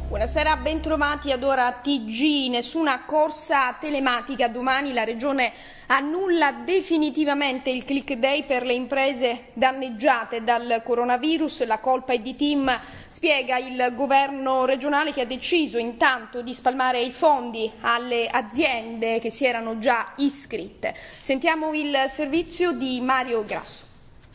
Buonasera, bentrovati ad Ora TG. Nessuna corsa telematica. Domani la Regione annulla definitivamente il click day per le imprese danneggiate dal coronavirus. La colpa è di TIM, spiega il governo regionale, che ha deciso intanto di spalmare i fondi alle aziende che si erano già iscritte. Sentiamo il servizio di Mario Grasso.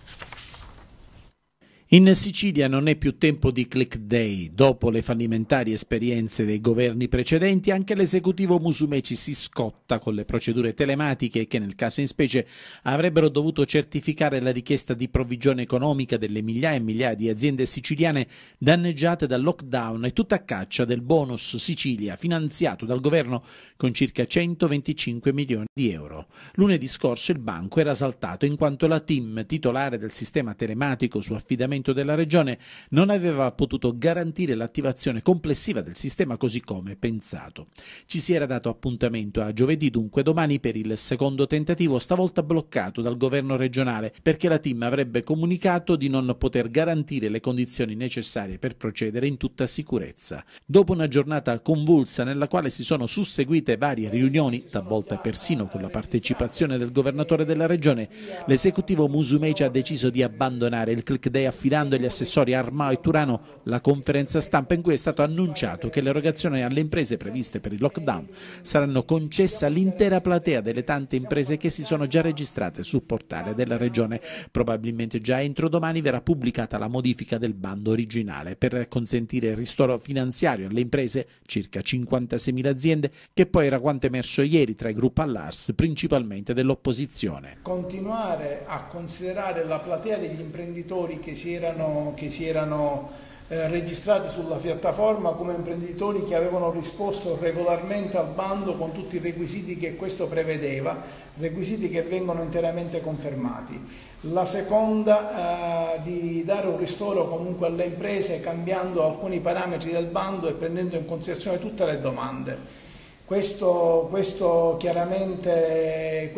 In Sicilia non è più tempo di click day. Dopo le fallimentari esperienze dei governi precedenti, anche l'esecutivo Musumeci si scotta con le procedure telematiche che nel caso in specie avrebbero dovuto certificare la richiesta di provvigione economica delle migliaia e migliaia di aziende siciliane danneggiate dal lockdown e tutta a caccia del bonus Sicilia finanziato dal governo con circa 125 milioni di euro. Lunedì scorso il banco era saltato in quanto la TIM, titolare del sistema telematico su affidamento della Regione, non aveva potuto garantire l'attivazione complessiva del sistema così come pensato. Ci si era dato appuntamento a giovedì, dunque domani, per il secondo tentativo, stavolta bloccato dal governo regionale perché la TIM avrebbe comunicato di non poter garantire le condizioni necessarie per procedere in tutta sicurezza. Dopo una giornata convulsa nella quale si sono susseguite varie riunioni, talvolta persino con la partecipazione del governatore della Regione, l'esecutivo Musumeci ha deciso di abbandonare il click day affidando agli assessori Armao e Turano la conferenza stampa in cui è stato annunciato che l'erogazione alle imprese previste per il lockdown saranno concesse all'intera platea delle tante imprese che si sono già registrate sul portale della Regione. Probabilmente già entro domani verrà pubblicata la modifica del bando originale per consentire il ristoro finanziario alle imprese, circa 56.000 aziende, che poi era quanto emerso ieri tra i gruppi all'ARS, principalmente dell'opposizione. Continuare a considerare la platea degli imprenditori che si erano registrati sulla piattaforma come imprenditori che avevano risposto regolarmente al bando con tutti i requisiti che questo prevedeva, requisiti che vengono interamente confermati. La seconda, di dare un ristoro comunque alle imprese cambiando alcuni parametri del bando e prendendo in considerazione tutte le domande. Questo chiaramente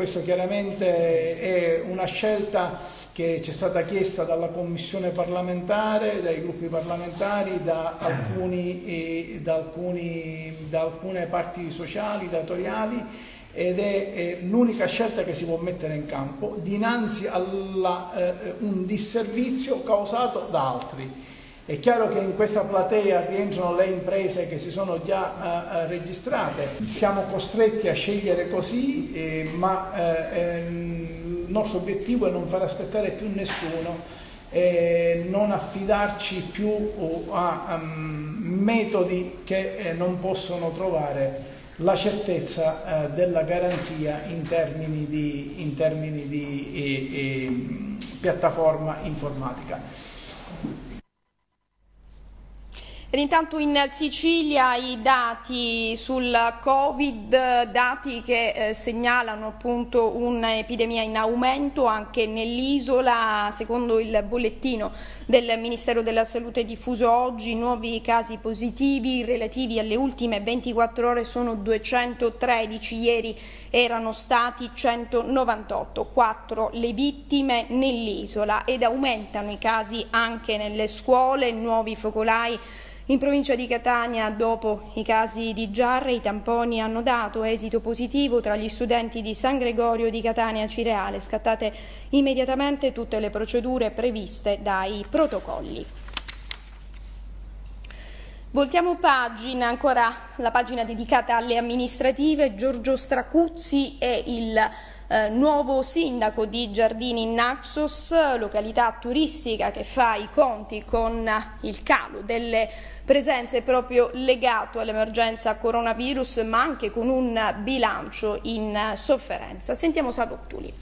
è una scelta che ci è stata chiesta dalla Commissione parlamentare, dai gruppi parlamentari, da alcune parti sociali, datoriali, ed è l'unica scelta che si può mettere in campo dinanzi a un disservizio causato da altri. È chiaro che in questa platea rientrano le imprese che si sono già registrate, siamo costretti a scegliere così, ma il nostro obiettivo è non far aspettare più nessuno, non affidarci più a metodi che non possono trovare la certezza della garanzia in termini di piattaforma informatica. Ed intanto in Sicilia i dati sul Covid, dati che segnalano appunto un'epidemia in aumento anche nell'isola. Secondo il bollettino del Ministero della Salute diffuso oggi, nuovi casi positivi relativi alle ultime 24 ore sono 213, ieri erano stati 198, 4 le vittime nell'isola, ed aumentano i casi anche nelle scuole, nuovi focolai in provincia di Catania. Dopo i casi di Giarre, i tamponi hanno dato esito positivo tra gli studenti di San Gregorio di Catania Cireale, scattate immediatamente tutte le procedure previste dai protocolli. Voltiamo pagina, ancora la pagina dedicata alle amministrative. Giorgio Stracuzzi è il nuovo sindaco di Giardini Naxos, località turistica che fa i conti con il calo delle presenze proprio legato all'emergenza coronavirus, ma anche con un bilancio in sofferenza. Sentiamo Salvo Octuli.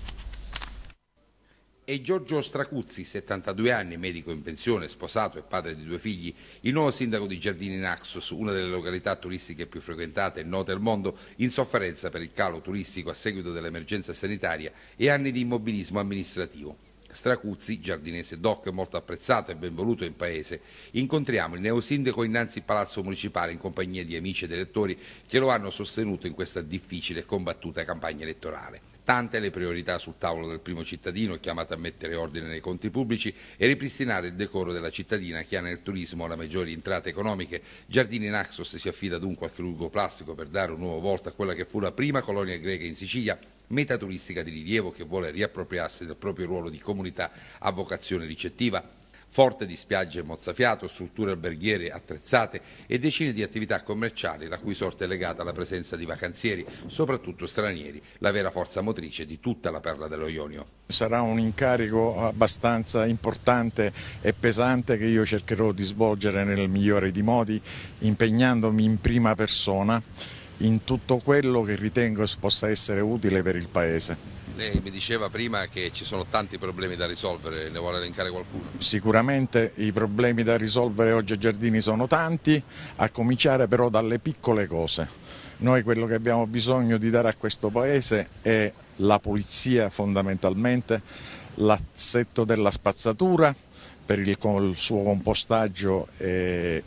È Giorgio Stracuzzi, 72 anni, medico in pensione, sposato e padre di 2 figli, il nuovo sindaco di Giardini Naxos, una delle località turistiche più frequentate e note al mondo, in sofferenza per il calo turistico a seguito dell'emergenza sanitaria e anni di immobilismo amministrativo. Stracuzzi, giardinese doc, molto apprezzato e ben voluto in paese. Incontriamo il neosindaco innanzi Palazzo Municipale in compagnia di amici ed elettori che lo hanno sostenuto in questa difficile e combattuta campagna elettorale. Tante le priorità sul tavolo del primo cittadino, chiamato a mettere ordine nei conti pubblici e ripristinare il decoro della cittadina che ha nel turismo le maggiori entrate economiche. Giardini Naxos si affida dunque al chirurgo plastico per dare un nuovo volto a quella che fu la prima colonia greca in Sicilia, meta turistica di rilievo che vuole riappropriarsi del proprio ruolo di comunità a vocazione ricettiva. Forte di spiagge mozzafiato, strutture alberghiere attrezzate e decine di attività commerciali la cui sorte è legata alla presenza di vacanzieri, soprattutto stranieri, la vera forza motrice di tutta la perla dello Ionio. Sarà un incarico abbastanza importante e pesante che io cercherò di svolgere nel migliore dei modi, impegnandomi in prima persona in tutto quello che ritengo possa essere utile per il Paese. Lei mi diceva prima che ci sono tanti problemi da risolvere, ne vuole elencare qualcuno? Sicuramente i problemi da risolvere oggi a Giardini sono tanti, a cominciare però dalle piccole cose. Noi quello che abbiamo bisogno di dare a questo Paese è la pulizia fondamentalmente, l'assetto della spazzatura per il suo compostaggio e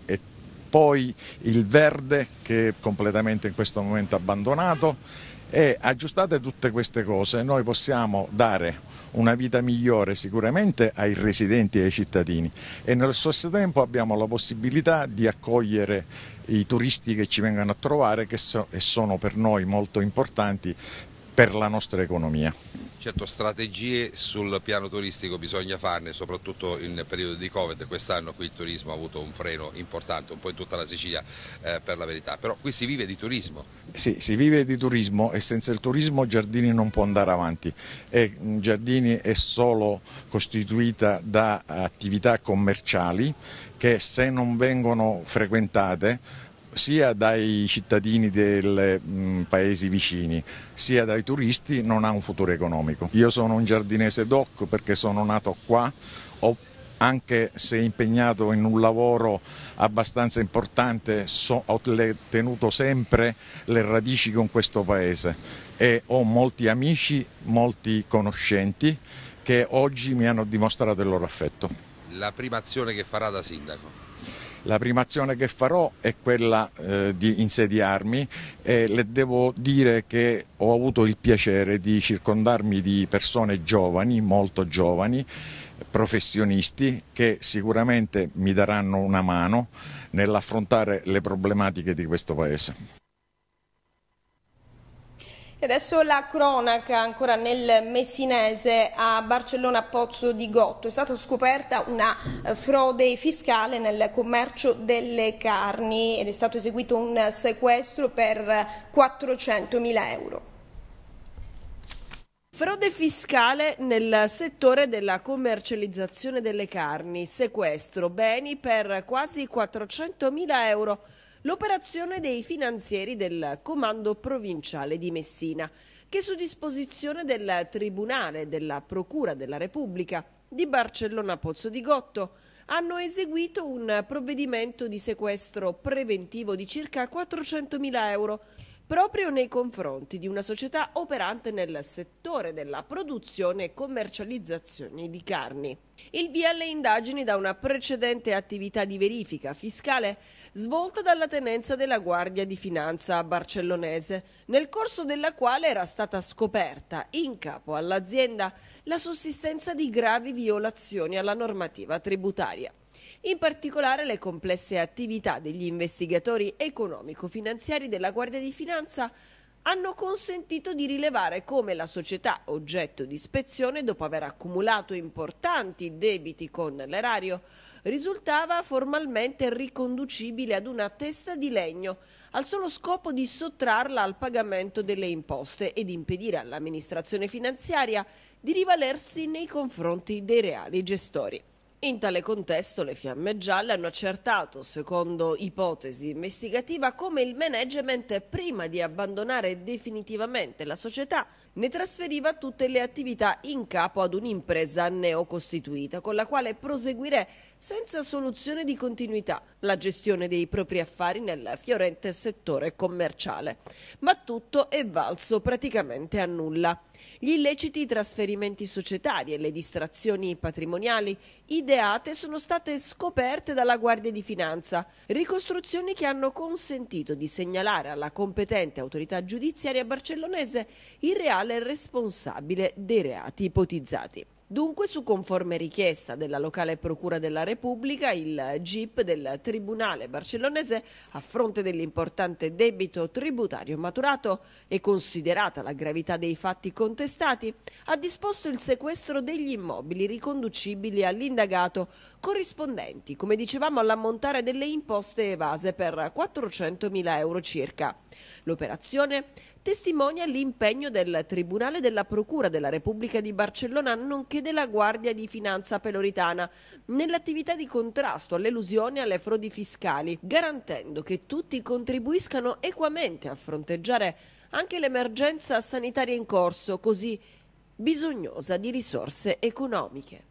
poi il verde che è completamente in questo momento abbandonato. E aggiustate tutte queste cose noi possiamo dare una vita migliore sicuramente ai residenti e ai cittadini e nello stesso tempo abbiamo la possibilità di accogliere i turisti che ci vengono a trovare e sono per noi molto importanti per la nostra economia. Certo, strategie sul piano turistico bisogna farne, soprattutto in periodo di Covid. Quest'anno qui il turismo ha avuto un freno importante, un po' in tutta la Sicilia per la verità, però qui si vive di turismo. Sì, si vive di turismo e senza il turismo Giardini non può andare avanti. E Giardini è solo costituita da attività commerciali che se non vengono frequentate sia dai cittadini dei paesi vicini sia dai turisti non ha un futuro economico. Io sono un giardinese doc perché sono nato qua, anche se impegnato in un lavoro abbastanza importante ho tenuto sempre le radici con questo paese e ho molti amici, molti conoscenti che oggi mi hanno dimostrato il loro affetto. La prima azione che farà da sindaco? La prima azione che farò è quella di insediarmi e le devo dire che ho avuto il piacere di circondarmi di persone giovani, molto giovani, professionisti che sicuramente mi daranno una mano nell'affrontare le problematiche di questo Paese. E adesso la cronaca, ancora nel messinese, a Barcellona Pozzo di Gotto. È stata scoperta una frode fiscale nel commercio delle carni ed è stato eseguito un sequestro per 400.000 euro. Frode fiscale nel settore della commercializzazione delle carni, sequestro beni per quasi 400.000 euro. L'operazione dei finanzieri del Comando Provinciale di Messina, che su disposizione del Tribunale della Procura della Repubblica di Barcellona Pozzo di Gotto hanno eseguito un provvedimento di sequestro preventivo di circa 400.000 euro proprio nei confronti di una società operante nel settore della produzione e commercializzazione di carni. Il via alle indagini da una precedente attività di verifica fiscale svolta dalla tenenza della Guardia di Finanza barcellonese, nel corso della quale era stata scoperta in capo all'azienda la sussistenza di gravi violazioni alla normativa tributaria. In particolare le complesse attività degli investigatori economico-finanziari della Guardia di Finanza hanno consentito di rilevare come la società oggetto di ispezione, dopo aver accumulato importanti debiti con l'erario, risultava formalmente riconducibile ad una testa di legno, al solo scopo di sottrarla al pagamento delle imposte ed impedire all'amministrazione finanziaria di rivalersi nei confronti dei reali gestori. In tale contesto le Fiamme Gialle hanno accertato, secondo ipotesi investigativa, come il management, prima di abbandonare definitivamente la società, ne trasferiva tutte le attività in capo ad un'impresa neocostituita, con la quale proseguire senza soluzione di continuità, la gestione dei propri affari nel fiorente settore commerciale. Ma tutto è valso praticamente a nulla. Gli illeciti trasferimenti societari e le distrazioni patrimoniali ideate sono state scoperte dalla Guardia di Finanza, ricostruzioni che hanno consentito di segnalare alla competente autorità giudiziaria barcellonese il reale responsabile dei reati ipotizzati. Dunque, su conforme richiesta della locale Procura della Repubblica, il GIP del Tribunale barcellonese, a fronte dell'importante debito tributario maturato e considerata la gravità dei fatti contestati, ha disposto il sequestro degli immobili riconducibili all'indagato, corrispondenti, come dicevamo, all'ammontare delle imposte evase per 400.000 euro circa. L'operazione testimonia l'impegno del Tribunale della Procura della Repubblica di Barcellona nonché della Guardia di Finanza peloritana nell'attività di contrasto all'elusione e alle frodi fiscali, garantendo che tutti contribuiscano equamente a fronteggiare anche l'emergenza sanitaria in corso, così bisognosa di risorse economiche.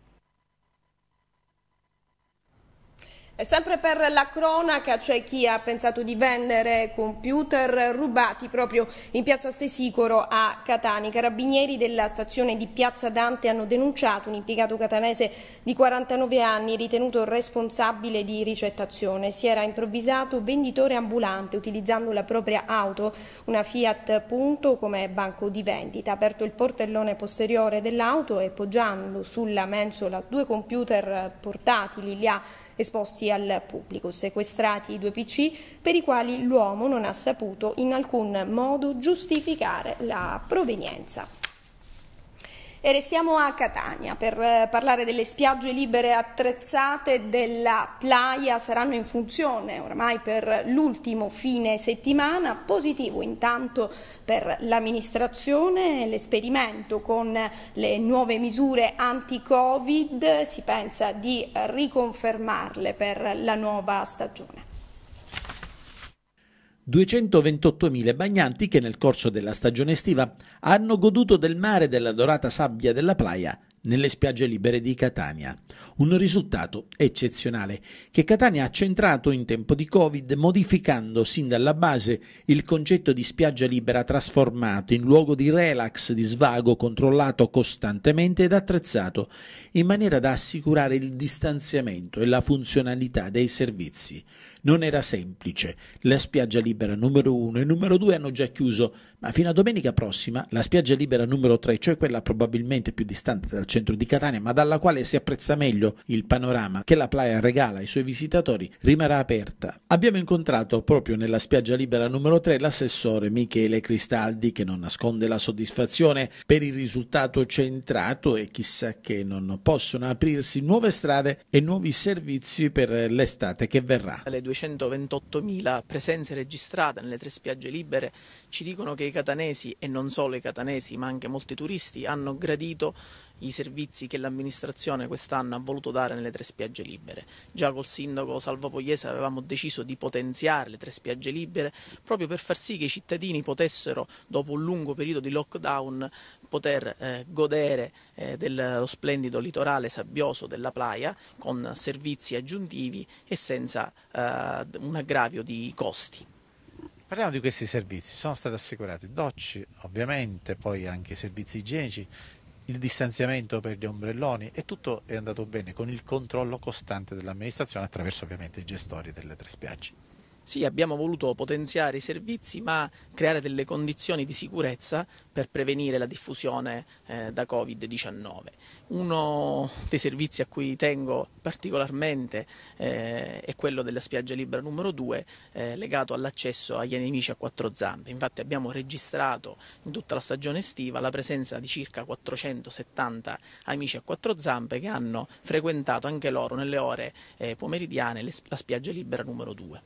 E sempre per la cronaca c'è chi ha pensato di vendere computer rubati proprio in piazza Stesicoro a Catania. I carabinieri della stazione di Piazza Dante hanno denunciato un impiegato catanese di 49 anni ritenuto responsabile di ricettazione. Si era improvvisato venditore ambulante utilizzando la propria auto, una Fiat Punto, come banco di vendita. Ha aperto il portellone posteriore dell'auto e poggiando sulla mensola 2 computer portatili li ha esposti al pubblico, sequestrati 2 PC per i quali l'uomo non ha saputo in alcun modo giustificare la provenienza. E restiamo a Catania per parlare delle spiagge libere attrezzate della Playa. Saranno in funzione oramai per l'ultimo fine settimana. Positivo intanto per l'amministrazione l'esperimento con le nuove misure anti-Covid. Si pensa di riconfermarle per la nuova stagione. 228.000 bagnanti che nel corso della stagione estiva hanno goduto del mare e della dorata sabbia della Playa nelle spiagge libere di Catania. Un risultato eccezionale che Catania ha centrato in tempo di Covid, modificando sin dalla base il concetto di spiaggia libera trasformato in luogo di relax, di svago controllato costantemente ed attrezzato in maniera da assicurare il distanziamento e la funzionalità dei servizi. Non era semplice. La spiaggia libera numero 1 e numero 2 hanno già chiuso, ma fino a domenica prossima la spiaggia libera numero 3, cioè quella probabilmente più distante dal centro di Catania, ma dalla quale si apprezza meglio il panorama che la Playa regala ai suoi visitatori, rimarrà aperta. Abbiamo incontrato proprio nella spiaggia libera numero 3 l'assessore Michele Cristaldi, che non nasconde la soddisfazione per il risultato centrato e chissà che non possono aprirsi nuove strade e nuovi servizi per l'estate che verrà. Le 228.000 presenze registrate nelle 3 spiagge libere ci dicono che i catanesi, e non solo i catanesi ma anche molti turisti, hanno gradito i servizi che l'amministrazione quest'anno ha voluto dare nelle 3 spiagge libere. Già col sindaco Salvo Pogliese avevamo deciso di potenziare le 3 spiagge libere proprio per far sì che i cittadini potessero, dopo un lungo periodo di lockdown, poter godere dello splendido litorale sabbioso della Playa con servizi aggiuntivi e senza un aggravio di costi. Parliamo di questi servizi. Sono stati assicurati docce, ovviamente, poi anche servizi igienici, il distanziamento per gli ombrelloni, e tutto è andato bene con il controllo costante dell'amministrazione attraverso ovviamente i gestori delle 3 spiagge. Sì, abbiamo voluto potenziare i servizi ma creare delle condizioni di sicurezza per prevenire la diffusione da Covid-19. Uno dei servizi a cui tengo particolarmente è quello della spiaggia libera numero 2 legato all'accesso agli nemici a 4 zampe. Infatti abbiamo registrato in tutta la stagione estiva la presenza di circa 470 amici a 4 zampe che hanno frequentato anche loro nelle ore pomeridiane la spiaggia libera numero 2.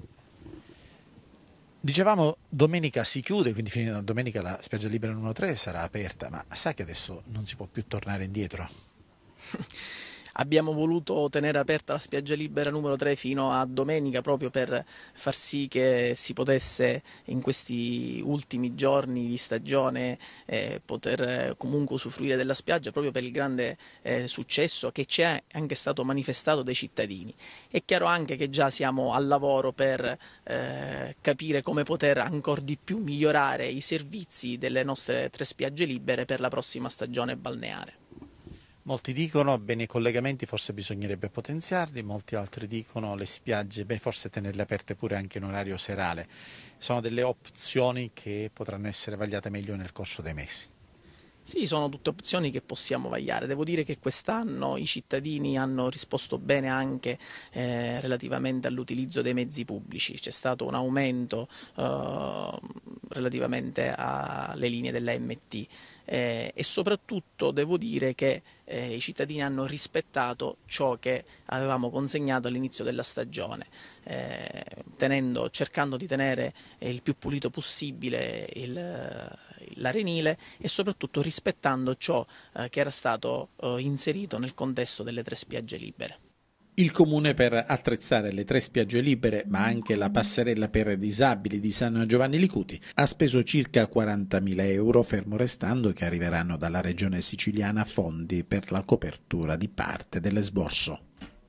Dicevamo domenica si chiude, quindi fino a domenica la spiaggia libera numero 3 sarà aperta, ma sai che adesso non si può più tornare indietro? Abbiamo voluto tenere aperta la spiaggia libera numero 3 fino a domenica proprio per far sì che si potesse in questi ultimi giorni di stagione poter comunque usufruire della spiaggia, proprio per il grande successo che ci è anche stato manifestato dai cittadini. È chiaro anche che già siamo al lavoro per capire come poter ancora di più migliorare i servizi delle nostre 3 spiagge libere per la prossima stagione balneare. Molti dicono bene i collegamenti forse bisognerebbe potenziarli, molti altri dicono le spiagge forse tenerle aperte pure anche in orario serale. Sono delle opzioni che potranno essere vagliate meglio nel corso dei mesi. Sì, sono tutte opzioni che possiamo vagliare. Devo dire che quest'anno i cittadini hanno risposto bene anche relativamente all'utilizzo dei mezzi pubblici. C'è stato un aumento relativamente alle linee dell'AMT e soprattutto devo dire che i cittadini hanno rispettato ciò che avevamo consegnato all'inizio della stagione, cercando di tenere il più pulito possibile l'arenile e soprattutto rispettando ciò che era stato inserito nel contesto delle 3 spiagge libere. Il Comune, per attrezzare le 3 spiagge libere, ma anche la passerella per disabili di San Giovanni Licuti, ha speso circa 40.000 euro, fermo restando che arriveranno dalla Regione Siciliana fondi per la copertura di parte dell'esborso.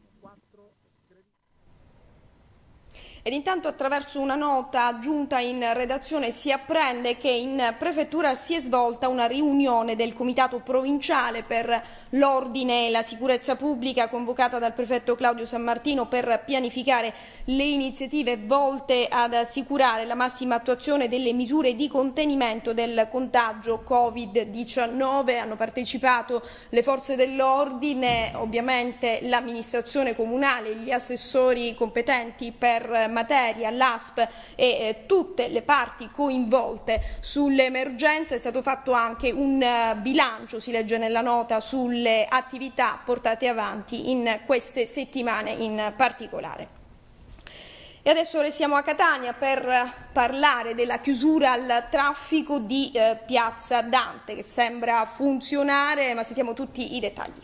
Ed intanto, attraverso una nota giunta in redazione, si apprende che in prefettura si è svolta una riunione del Comitato Provinciale per l'Ordine e la Sicurezza Pubblica, convocata dal prefetto Claudio Sammartino per pianificare le iniziative volte ad assicurare la massima attuazione delle misure di contenimento del contagio Covid-19. Hanno partecipato le forze dell'ordine, ovviamente l'amministrazione comunale, gli assessori competenti per materia, l'ASP e tutte le parti coinvolte sull'emergenza. È stato fatto anche un bilancio, si legge nella nota, sulle attività portate avanti in queste settimane in particolare. E adesso restiamo a Catania per parlare della chiusura al traffico di Piazza Dante, che sembra funzionare, ma sentiamo tutti i dettagli.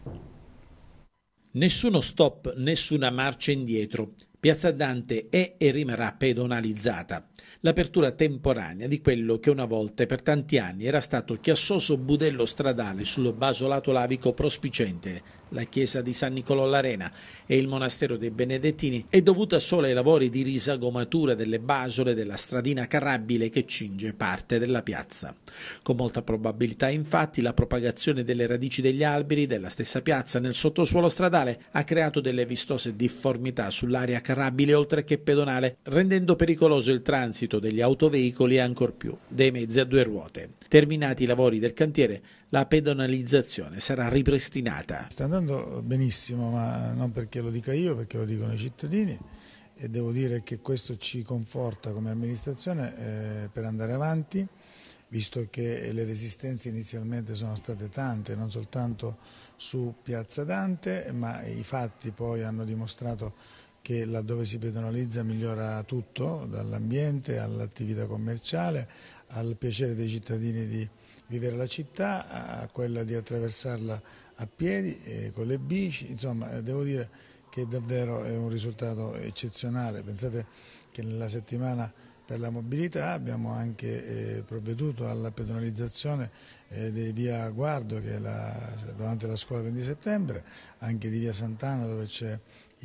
Nessuno stop, nessuna marcia indietro. Piazza Dante è e rimarrà pedonalizzata. L'apertura temporanea di quello che una volta e per tanti anni era stato chiassoso budello stradale sul basolato lavico prospiciente, la chiesa di San Nicolò l'Arena e il monastero dei Benedettini, è dovuta solo ai lavori di risagomatura delle basole della stradina carrabile che cinge parte della piazza. Con molta probabilità, infatti, la propagazione delle radici degli alberi della stessa piazza nel sottosuolo stradale ha creato delle vistose difformità sull'area carrabile oltre che pedonale, rendendo pericoloso il transito degli autoveicoli e ancor più dei mezzi a 2 ruote. Terminati i lavori del cantiere, la pedonalizzazione sarà ripristinata. Sta andando benissimo, ma non perché lo dica io, perché lo dicono i cittadini, e devo dire che questo ci conforta come amministrazione per andare avanti, visto che le resistenze inizialmente sono state tante, non soltanto su Piazza Dante, ma i fatti poi hanno dimostrato che laddove si pedonalizza migliora tutto, dall'ambiente all'attività commerciale, al piacere dei cittadini di vivere la città, a quella di attraversarla a piedi, con le bici. Insomma, devo dire che davvero è un risultato eccezionale. Pensate che nella settimana per la mobilità abbiamo anche provveduto alla pedonalizzazione di via Guardo, che è davanti alla scuola 20 settembre, anche di via Sant'Anna, dove c'è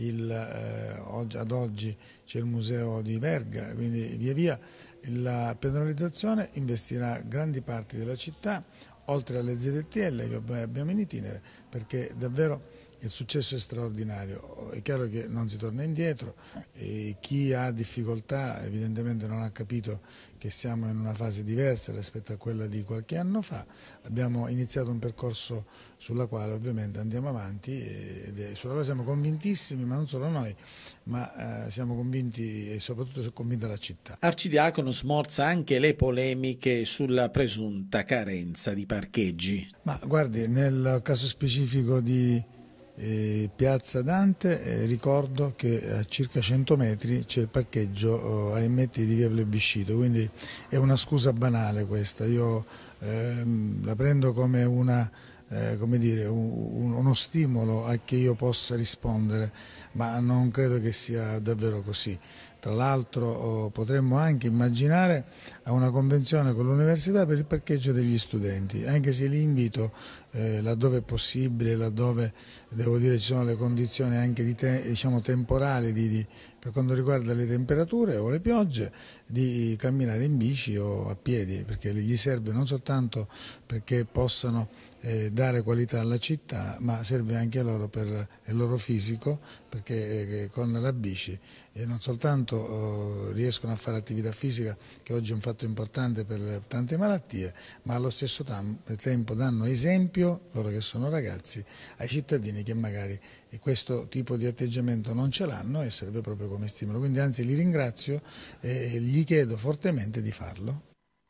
ad oggi c'è il museo di Verga, quindi via via la pedonalizzazione investirà grandi parti della città, oltre alle ZTL che ormai abbiamo in itinere, perché davvero il successo è straordinario. È chiaro che non si torna indietro, e chi ha difficoltà evidentemente non ha capito che siamo in una fase diversa rispetto a quella di qualche anno fa. Abbiamo iniziato un percorso sulla quale ovviamente andiamo avanti e sulla quale siamo convintissimi, ma non solo noi, ma siamo convinti e soprattutto è convinta la città. Arcidiacono smorza anche le polemiche sulla presunta carenza di parcheggi. Ma guardi, nel caso specifico di Piazza Dante ricordo che a circa 100 metri c'è il parcheggio AMT di via Plebiscito, quindi è una scusa banale questa. Io la prendo come una come dire, uno stimolo a che io possa rispondere, ma non credo che sia davvero così. Tra l'altro potremmo anche immaginare una convenzione con l'università per il parcheggio degli studenti, anche se li invito, laddove è possibile, laddove devo dire ci sono le condizioni anche diciamo temporali per quanto riguarda le temperature o le piogge, di camminare in bici o a piedi, perché gli serve non soltanto perché possano dare qualità alla città, ma serve anche a loro per il loro fisico, perché con la bici non soltanto riescono a fare attività fisica, che oggi è un fatto importante per tante malattie, ma allo stesso tempo danno esempio, loro che sono ragazzi, ai cittadini che magari questo tipo di atteggiamento non ce l'hanno e serve proprio come stimolo. Quindi anzi li ringrazio e gli chiedo fortemente di farlo.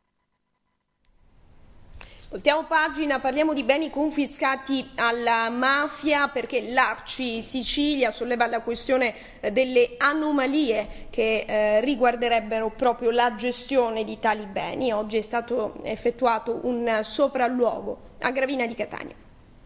Voltiamo pagina, parliamo di beni confiscati alla mafia, perché l'Arci Sicilia solleva la questione delle anomalie che riguarderebbero proprio la gestione di tali beni. Oggi è stato effettuato un sopralluogo a Gravina di Catania.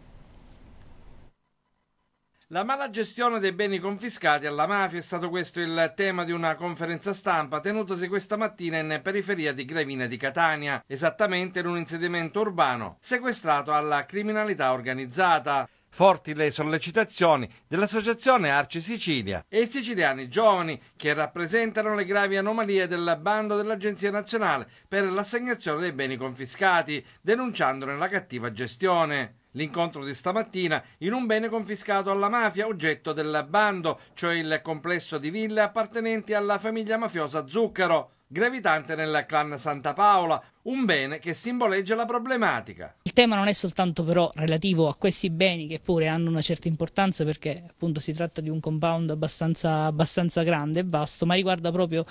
La mala gestione dei beni confiscati alla mafia è stato questo il tema di una conferenza stampa tenutasi questa mattina in periferia di Gravina di Catania, esattamente in un insediamento urbano sequestrato alla criminalità organizzata. Forti le sollecitazioni dell'associazione Arci Sicilia e i siciliani giovani che rappresentano le gravi anomalie del bando dell'Agenzia Nazionale per l'assegnazione dei beni confiscati, denunciandone la cattiva gestione. L'incontro di stamattina in un bene confiscato alla mafia oggetto del bando, cioè il complesso di ville appartenenti alla famiglia mafiosa Zucchero, gravitante nel clan Santa Paola, un bene che simboleggia la problematica. Il tema non è soltanto però relativo a questi beni, che pure hanno una certa importanza perché appunto si tratta di un compound abbastanza grande e vasto, ma riguarda proprio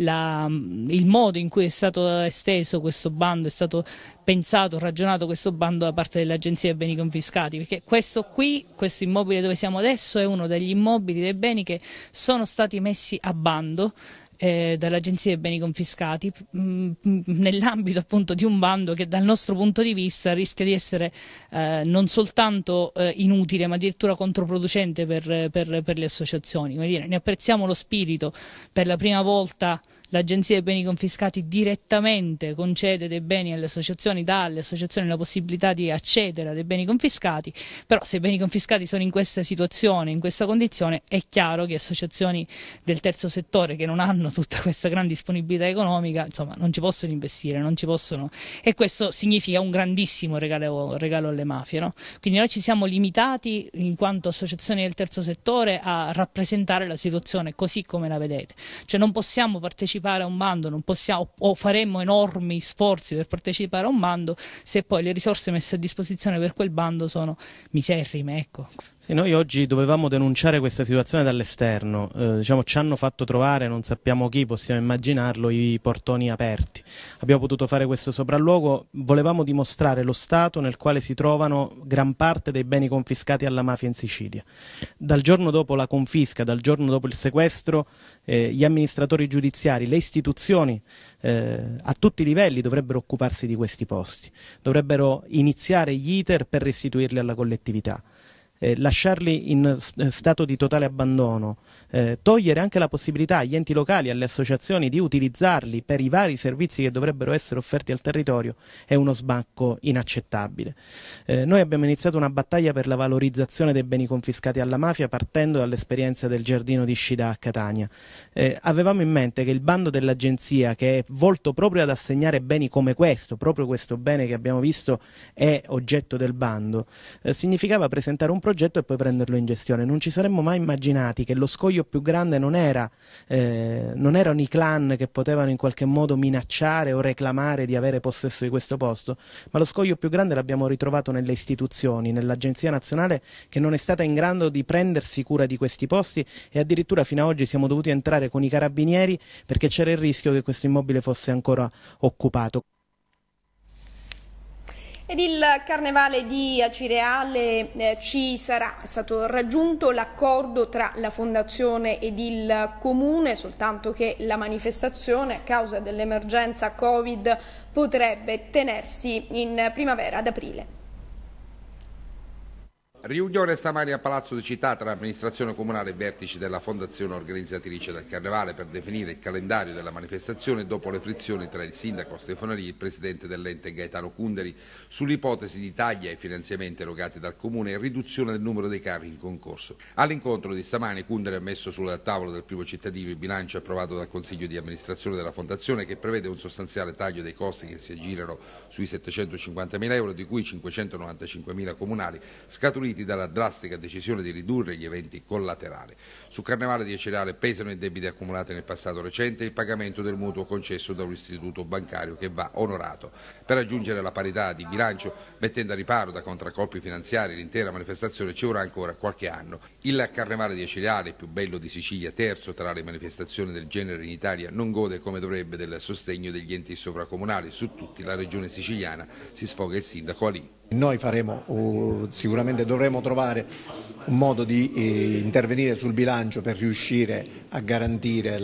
il modo in cui è stato esteso questo bando, è stato pensato, ragionato questo bando da parte dell'Agenzia dei Beni Confiscati, perché questo immobile dove siamo adesso è uno degli immobili dei beni che sono stati messi a bando dall'Agenzia dei Beni Confiscati nell'ambito appunto di un bando che dal nostro punto di vista rischia di essere non soltanto inutile ma addirittura controproducente per le associazioni. Come dire, ne apprezziamo lo spirito. Per la prima volta l'Agenzia dei Beni Confiscati direttamente concede dei beni alle associazioni, dà alle associazioni la possibilità di accedere a dei beni confiscati, però se i beni confiscati sono in questa situazione, in questa condizione, è chiaro che associazioni del terzo settore che non hanno tutta questa gran disponibilità economica, insomma, non ci possono investire, non ci possono, e questo significa un grandissimo regalo alle mafie, no? Quindi noi ci siamo limitati in quanto associazioni del terzo settore a rappresentare la situazione così come la vedete, cioè non possiamo partecipare a un bando, non possiamo, o faremmo enormi sforzi per partecipare a un bando se poi le risorse messe a disposizione per quel bando sono miserrime, ecco. Sì, noi oggi dovevamo denunciare questa situazione dall'esterno, diciamo, ci hanno fatto trovare, non sappiamo chi, possiamo immaginarlo, i portoni aperti. Abbiamo potuto fare questo sopralluogo, volevamo dimostrare lo stato nel quale si trovano gran parte dei beni confiscati alla mafia in Sicilia. Dal giorno dopo la confisca, dal giorno dopo il sequestro, gli amministratori giudiziari, le istituzioni a tutti i livelli dovrebbero occuparsi di questi posti, dovrebbero iniziare gli iter per restituirli alla collettività. Lasciarli in stato di totale abbandono, togliere anche la possibilità agli enti locali, alle associazioni di utilizzarli per i vari servizi che dovrebbero essere offerti al territorio è uno sbacco inaccettabile. Noi abbiamo iniziato una battaglia per la valorizzazione dei beni confiscati alla mafia partendo dall'esperienza del giardino di Scida a Catania. Avevamo in mente che il bando dell'agenzia, che è volto proprio ad assegnare beni come questo, proprio questo bene che abbiamo visto è oggetto del bando, significava presentare un progetto e poi prenderlo in gestione. Non ci saremmo mai immaginati che lo scoglio più grande non erano i clan che potevano in qualche modo minacciare o reclamare di avere possesso di questo posto, ma lo scoglio più grande l'abbiamo ritrovato nelle istituzioni, nell'Agenzia Nazionale, che non è stata in grado di prendersi cura di questi posti, e addirittura fino ad oggi siamo dovuti entrare con i carabinieri perché c'era il rischio che questo immobile fosse ancora occupato. Ed il Carnevale di Acireale ci sarà. È stato raggiunto l'accordo tra la Fondazione ed il Comune, soltanto che la manifestazione, a causa dell'emergenza Covid, potrebbe tenersi in primavera, ad aprile. Riunione stamani a Palazzo di Città tra amministrazione comunale e vertici della fondazione organizzatrice del Carnevale per definire il calendario della manifestazione dopo le frizioni tra il sindaco Stefanari e il presidente dell'ente Gaetano Kunderi sull'ipotesi di tagli ai finanziamenti erogati dal comune e riduzione del numero dei carri in concorso. All'incontro di stamani Kunderi ha messo sul tavolo del primo cittadino il bilancio approvato dal Consiglio di amministrazione della fondazione che prevede un sostanziale taglio dei costi che si aggirano sui 750.000 euro, di cui 595.000 comunali, scaturiti dalla drastica decisione di ridurre gli eventi collaterali. Su Carnevale di Acireale pesano i debiti accumulati nel passato recente e il pagamento del mutuo concesso da un istituto bancario che va onorato. Per raggiungere la parità di bilancio, mettendo a riparo da contraccolpi finanziari l'intera manifestazione, ci vorrà ancora qualche anno. Il Carnevale di Acireale, il più bello di Sicilia, terzo tra le manifestazioni del genere in Italia, non gode come dovrebbe del sostegno degli enti sovracomunali. Su tutti la regione siciliana, si sfoga il sindaco Ali. Noi sicuramente dovremo trovare un modo di intervenire sul bilancio per riuscire a garantire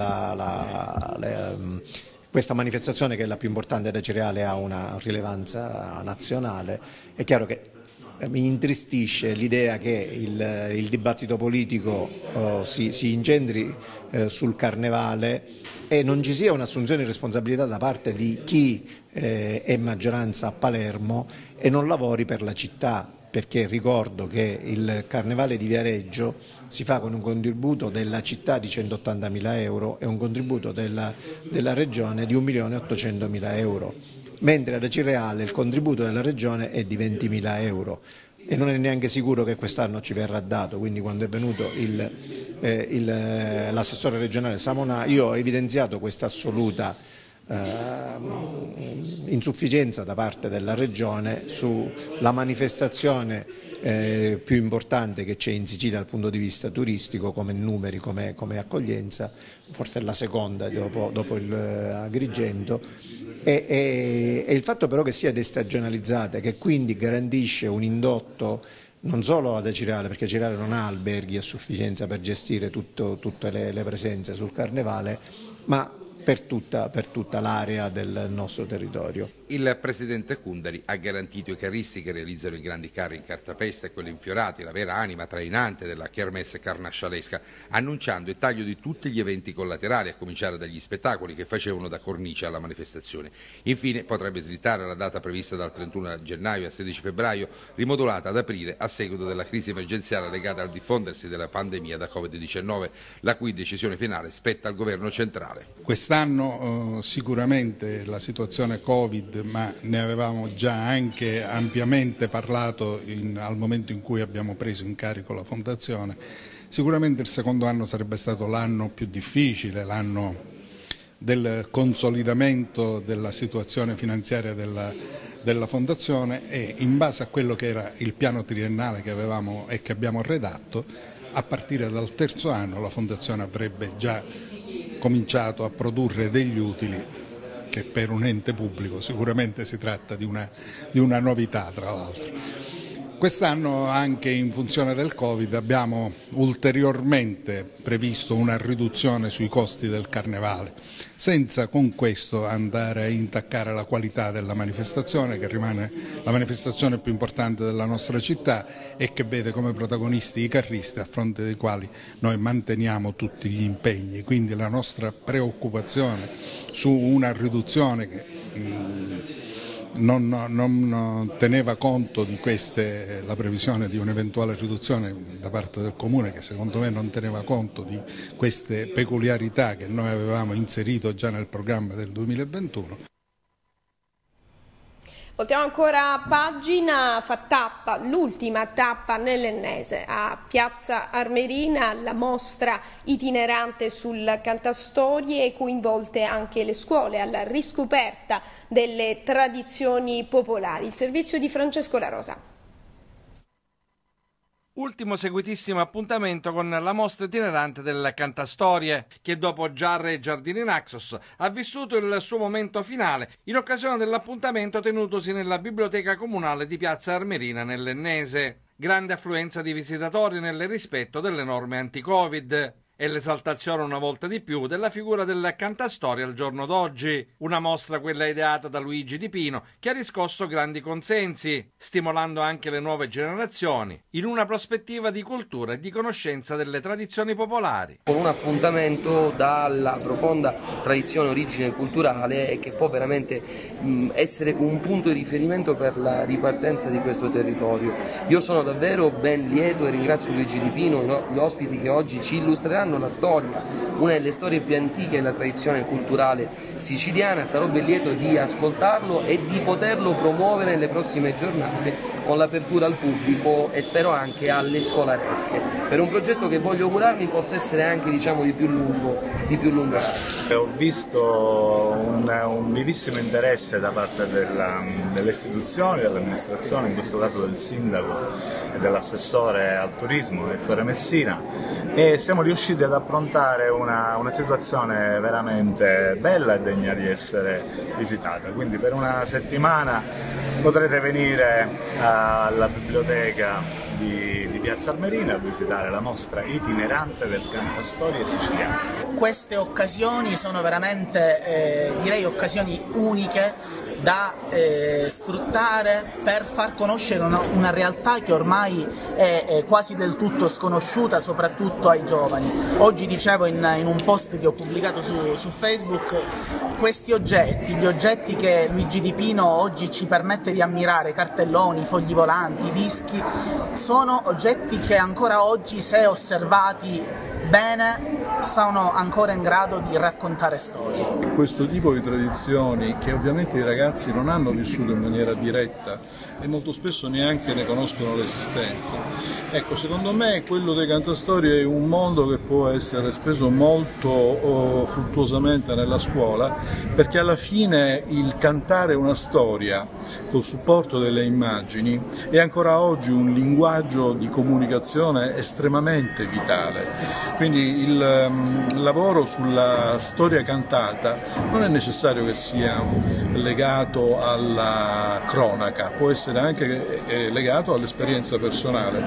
questa manifestazione, che è la più importante da Acireale, ha una rilevanza nazionale. È chiaro che mi intristisce l'idea che il dibattito politico si incentri sul Carnevale e non ci sia un'assunzione di responsabilità da parte di chi è maggioranza a Palermo e non lavori per la città, perché ricordo che il Carnevale di Viareggio si fa con un contributo della città di 180.000 euro e un contributo della regione di 1.800.000 euro, mentre ad Acireale il contributo della regione è di 20.000 euro e non è neanche sicuro che quest'anno ci verrà dato. Quindi quando è venuto l'assessore regionale Samonà, io ho evidenziato questa assoluta insufficienza da parte della regione sulla manifestazione più importante che c'è in Sicilia dal punto di vista turistico, come numeri, come accoglienza, forse è la seconda dopo il Agrigento, e il fatto però che sia destagionalizzata, che quindi garantisce un indotto non solo ad Acireale, perché Acireale non ha alberghi a sufficienza per gestire tutte le presenze sul Carnevale, ma per tutta l'area del nostro territorio. Il presidente Kunderi ha garantito i carristi che realizzano i grandi carri in cartapesta e quelli infiorati, la vera anima trainante della kermesse carnascialesca, annunciando il taglio di tutti gli eventi collaterali, a cominciare dagli spettacoli che facevano da cornice alla manifestazione. Infine potrebbe slittare la data prevista dal 31 gennaio al 16 febbraio, rimodulata ad aprile a seguito della crisi emergenziale legata al diffondersi della pandemia da Covid-19, la cui decisione finale spetta al governo centrale. Quest'anno sicuramente la situazione Covid, ma ne avevamo già anche ampiamente parlato al momento in cui abbiamo preso in carico la fondazione, sicuramente il secondo anno sarebbe stato l'anno più difficile, l'anno del consolidamento della situazione finanziaria della fondazione, e in base a quello che era il piano triennale che avevamo e che abbiamo redatto, a partire dal terzo anno la fondazione avrebbe già cominciato a produrre degli utili, che per un ente pubblico sicuramente si tratta di una novità, tra l'altro. Quest'anno, anche in funzione del Covid, abbiamo ulteriormente previsto una riduzione sui costi del Carnevale, senza con questo andare a intaccare la qualità della manifestazione, che rimane la manifestazione più importante della nostra città e che vede come protagonisti i carristi, a fronte dei quali noi manteniamo tutti gli impegni. Quindi la nostra preoccupazione su una riduzione che non teneva conto di la previsione di un'eventuale riduzione da parte del Comune, che secondo me non teneva conto di queste peculiarità che noi avevamo inserito già nel programma del 2021. Voltiamo ancora pagina, fa tappa, l'ultima tappa nell'Ennese, a Piazza Armerina, la mostra itinerante sul cantastorie, coinvolte anche le scuole alla riscoperta delle tradizioni popolari. Il servizio di Francesco La Rosa. Ultimo seguitissimo appuntamento con la mostra itinerante del Cantastorie, che dopo Giarre e Giardini Naxos ha vissuto il suo momento finale in occasione dell'appuntamento tenutosi nella biblioteca comunale di Piazza Armerina nell'Ennese. Grande affluenza di visitatori nel rispetto delle norme anti-Covid. e l'esaltazione una volta di più della figura del cantastorie al giorno d'oggi. Una mostra, quella ideata da Luigi Di Pino, che ha riscosso grandi consensi, stimolando anche le nuove generazioni in una prospettiva di cultura e di conoscenza delle tradizioni popolari. Con un appuntamento dalla profonda tradizione, origine culturale e che può veramente essere un punto di riferimento per la ripartenza di questo territorio. Io sono davvero ben lieto e ringrazio Luigi Di Pino, gli ospiti che oggi ci illustreranno la storia, una delle storie più antiche della tradizione culturale siciliana. Sarò ben lieto di ascoltarlo e di poterlo promuovere nelle prossime giornate con l'apertura al pubblico e spero anche alle scolaresche, per un progetto che voglio augurarmi possa essere anche, diciamo, di più lungo raggio. Ho visto un vivissimo interesse da parte delle istituzioni, dell'amministrazione, in questo caso del sindaco e dell'assessore al turismo Ettore Messina, e siamo riusciti ad approntare una situazione veramente bella e degna di essere visitata. Quindi per una settimana potrete venire alla biblioteca di Piazza Armerina a visitare la mostra itinerante del cantastorie siciliano. Queste occasioni sono veramente, direi, occasioni uniche da sfruttare per far conoscere una realtà che ormai è quasi del tutto sconosciuta, soprattutto ai giovani. Oggi dicevo in un post che ho pubblicato su Facebook, questi oggetti, gli oggetti che Luigi Di Pino oggi ci permette di ammirare, cartelloni, fogli volanti, dischi, sono oggetti che ancora oggi, se osservati bene, sono ancora in grado di raccontare storie. Questo tipo di tradizioni che ovviamente i ragazzi non hanno vissuto in maniera diretta e molto spesso neanche ne conoscono l'esistenza. Ecco, secondo me quello dei cantastorie è un mondo che può essere speso molto fruttuosamente nella scuola, perché alla fine il cantare una storia col supporto delle immagini è ancora oggi un linguaggio di comunicazione estremamente vitale. Quindi il lavoro sulla storia cantata non è necessario che sia legato alla cronaca, può essere anche legato all'esperienza personale.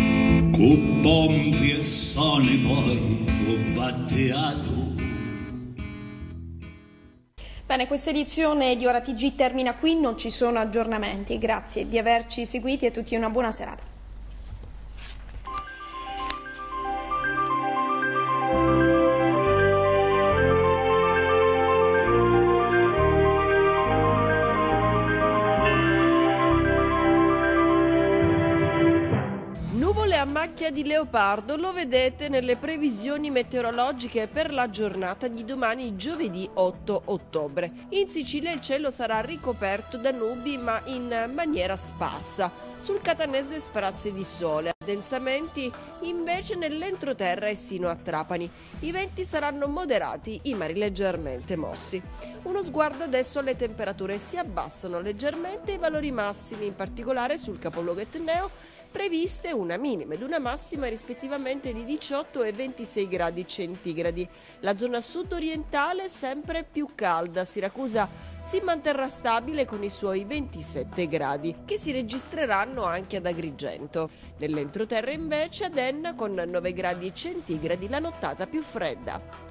Bene, questa edizione di Ora TG termina qui, non ci sono aggiornamenti. Grazie di averci seguiti e a tutti una buona serata. A macchia di leopardo lo vedete nelle previsioni meteorologiche per la giornata di domani, giovedì 8 ottobre. In Sicilia il cielo sarà ricoperto da nubi, ma in maniera sparsa. Sul catanese sprazzi di sole, addensamenti invece nell'entroterra e sino a Trapani. I venti saranno moderati, i mari leggermente mossi. Uno sguardo adesso alle temperature: si abbassano leggermente i valori massimi, in particolare sul capoluogo etneo, previste una minima ed una massima rispettivamente di 18 e 26 gradi centigradi. La zona sud-orientale sempre più calda, Siracusa si manterrà stabile con i suoi 27 gradi, che si registreranno anche ad Agrigento. Nell'entroterra invece ad Enna con 9 gradi centigradi la nottata più fredda.